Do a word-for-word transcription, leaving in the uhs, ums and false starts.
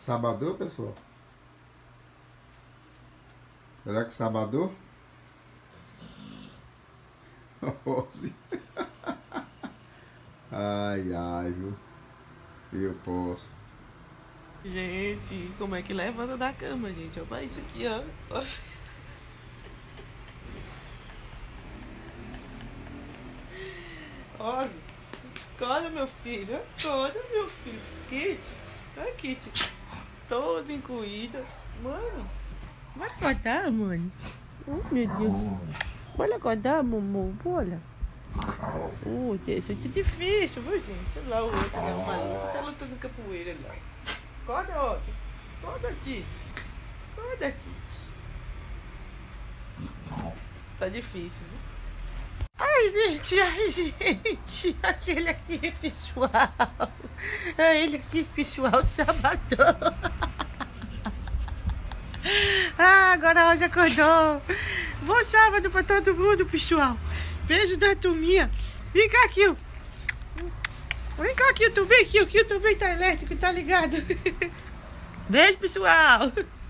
Sabadão, pessoal? Será que sabadão? Rose. Ai, ai, viu? Eu posso. Gente, como é que levanta da cama, gente? Olha isso aqui, ó. Nossa. Rosa, acorda, meu filho. Acorda, meu filho. Kitty. Olha, Kitty. Toda incluída. Mano, vai acordar, mano? Oh, meu Deus. Bora acordar, Mumu. Bora. Oh, isso é difícil, viu, gente? Olha lá o outro, né? O maluco tá lutando capoeira lá. Acorda, Rosa. Acorda, Titi. Acorda, Titi. Tá difícil, viu? Ai, gente, ai, gente. Aquele aqui, pessoal. É ele aqui, pessoal, sabadão. Ah, agora a Rosa acordou. Bom sábado pra todo mundo, pessoal. Beijo da turminha. Vem cá, Kio. Vem cá, Kio, tu bem, Kio. Kio também tá elétrico, tá ligado? Beijo, pessoal.